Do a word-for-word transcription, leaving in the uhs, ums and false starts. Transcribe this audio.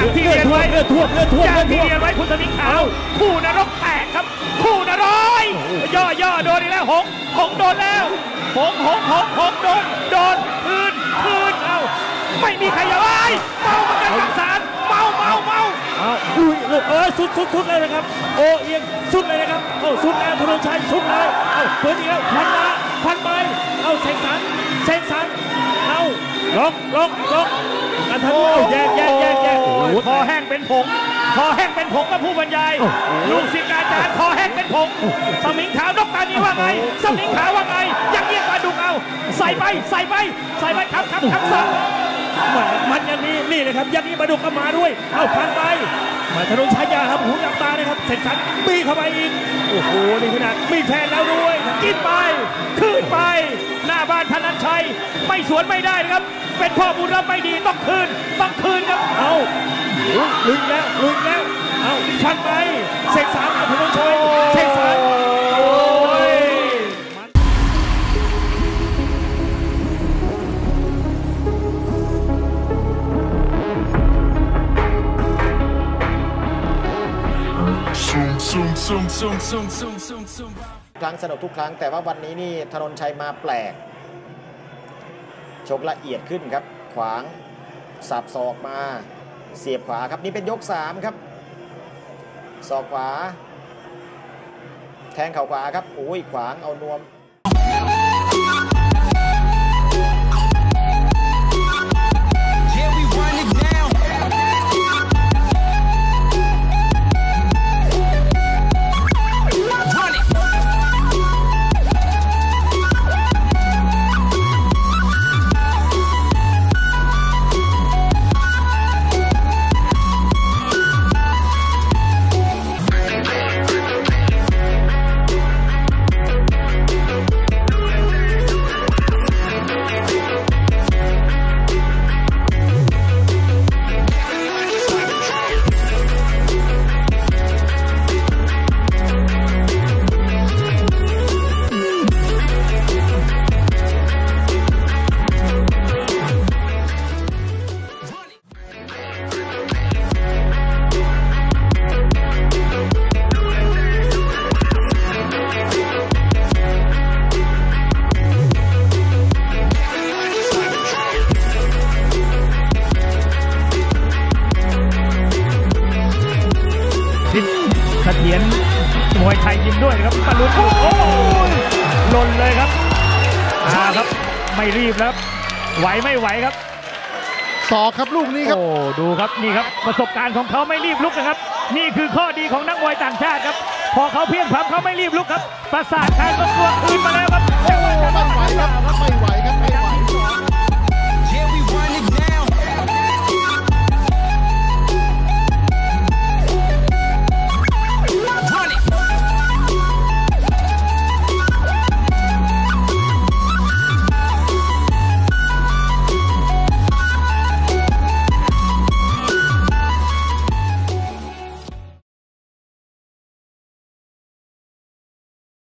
อย่างที่เรียนไว้เลือดท่วมเลือดท่วมอย่างที่เรียนไว้คุณสมิงขาวคู่นรกแตกครับคู่นรกย่อย่อโดนอีกแล้วหงหงโดนแล้วหงหงหงหงโดนโดนคืนคืนเอ้าไม่มีใครเอาไอ้เมาเหมือนกันทั้งสารเมาเมาเมาเอาอุ้ยเออสุดสุดสุดเลยนะครับโอเอียงสุดเลยนะครับเอาสุดแล้วธนงชัยสุดเลยเอาเปิดอีกแล้วพันมาพันไปเอาเสกสรรเสกสรรเอาล็อกล็อกล็อกกันทันเอาแยกแยกแยกแยกคอแห้งเป็นผงคอแห้งเป็นผงกับผู้บรรยายลูกศิษย์อาจารย์คอแห้งเป็นผงสมิงขาวนกตานีว่าไงสมิงขาวว่าไงยังเรียกปลาดุกเอาใส่ไปใส่ไปใส่ไปครับครับครับสับมันอย่างนี้นี่เลยครับอย่างนี้ปลาดุกก็มาด้วยเอาพันไปมาธนงชัยยาครับหูดับตานะครับเสกสรรบีเข้าไปอีกโอ้โหนี่ขนาดมีแทนแล้วด้วยกินไปคืนไปหน้าบ้านธนันชัยไม่สวนไม่ได้ครับเป็นพ่อบุญรับไม่ดีต้องคืนต้องคืนครับเอาลุยแล้วลุยแล้วเอาพันไปเสกสรรธนงชัยเสกสรรโอ้ยครั้งสนุกทุกครั้งแต่ว่าวันนี้นี่ธนนชัยมาแปลกชกละเอียดขึ้นครับขวางสับศอกมาเสียบขวาครับนี่เป็นยกสามครับศอกขวาแทงเข่าขวาครับโอ้ยขวางเอานวมเสถียรมวยไทยยิมด้วยครับตะลุนโอ้ยหล่นเลยครับอ่าครับไม่รีบแล้วไหวไม่ไหวครับศอกครับลูกนี้ครับโอ้ดูครับนี่ครับประสบการณ์ของเขาไม่รีบลุกนะครับนี่คือข้อดีของนักมวยต่างชาติครับพอเขาเพี้ยนพลับเขาไม่รีบลุกครับประสาทการตัวคืนมาแล้วครับจังหวะ